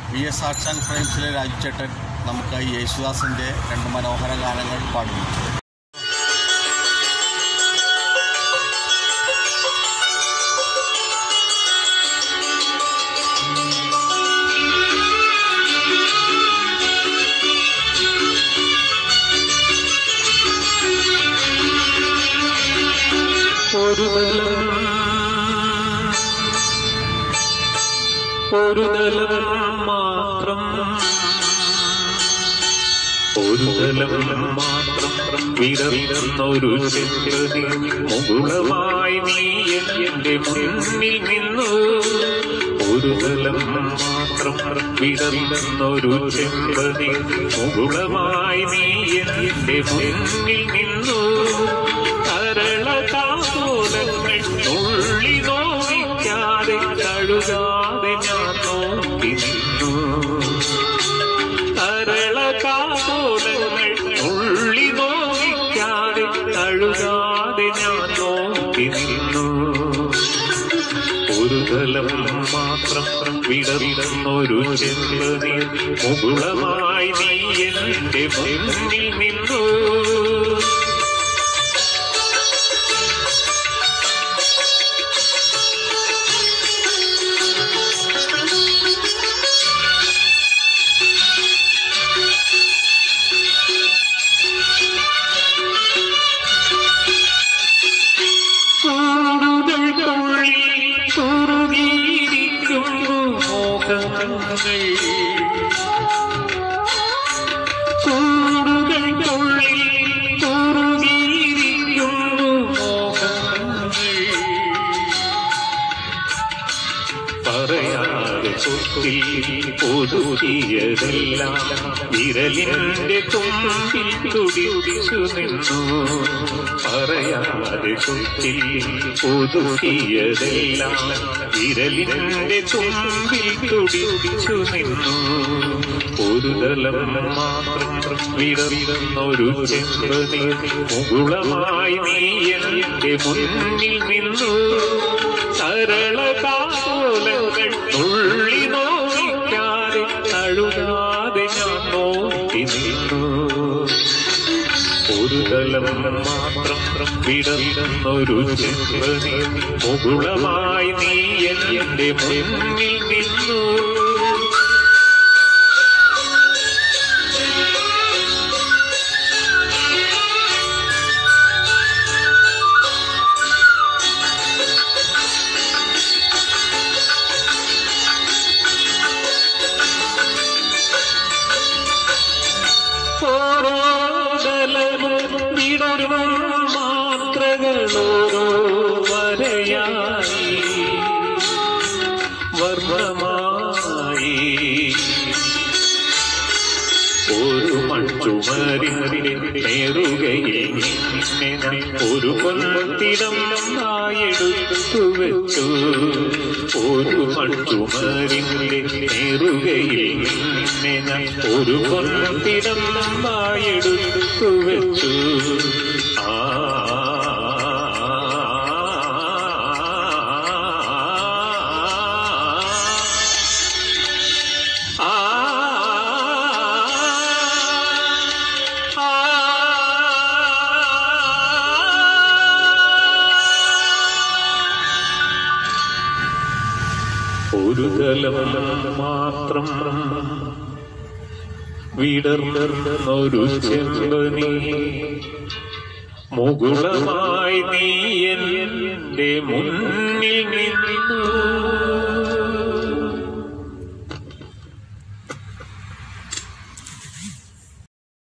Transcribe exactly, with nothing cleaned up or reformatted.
V S arts and ഫ്രെയിംസിലെ രാജുചേട്ടൻ നമുക്കായി യേശുദാസിൻ്റെ രണ്ട് മനോഹര ഗാനങ്ങൾ പാടുന്നു. ഒരു തലം ഒരു തലം മാത്രം ഒരു തലം മാത്രം വിടർന്നൊരു ചെമ്പതി മുകുളമായി നീ എന്റെ മുന്നിൽ നിന്നു. ഒരു തലം മാത്രം വിടർന്നൊരു ചെമ്പതി മുകുളമായി നീ എന്റെ മുന്നിൽ നിന്നു. കരളകാതോലങ്ങൾ നുള്ളി നോവിക്കാതെ കഴുകാതെ ഞാൻ നോക്കി നിന്നു. കരളകാതോലങ്ങൾ നുള്ളി നോവിക്കാതെ കഴുകാതെ ഞാൻ നോക്കി നിന്നു. ഒരു തലം മാത്രം വിടർന്നൊരു ചെമ്പതി മുകുളമായി നീ എന്റെ മുന്നിൽ നിന്നു. പറയാതെ കൊത്തിൽ ഒതുക്കിയതെല്ലാം വിരലിന്റെ തുമ്പിൽ തുടിച്ചു നിന്നു. പറയാതെ കൊത്തിൽ ഒതുക്കിയതെല്ലാം വിരലിന്റെ തുമ്പിൽ തുടിച്ചു നിന്നു. ഒരു തലം മാത്രം വിടർന്നൊരു ചെമ്പതി മുകുളമായി നീ എന്റെ മുന്നിൽ നിന്നു. സരളകാതോലങ്ങൾ നുള്ളി നോവിക്കാതെ കഴുകാതെ ഞാൻ നോക്കി നിന്നു. ഒരു തലം മാത്രം വിടർന്നൊരു ചെമ്പതി മുകുളമായി നീ എന്റെ മുന്നിൽ നിന്നു. മാത്രകളോരോ വരയായി വർണ്ണമായി ഒരു മൺചുമരിന്റെ നേറുകയിൽ ഒരു പൊൻതിടം എടുത്തു വെച്ചു. ഒരു മൺചുമരിന്റെ നേറുകയിൽ ഒരു പൊൻതിടം എടുത്തു വെച്ചു. ആ ഒരു തലം മാത്രം വിടർന്നൊരു ചെമ്പനി മുകുളമായി നീ എന്റെ മുന്നിൽ നിന്നു.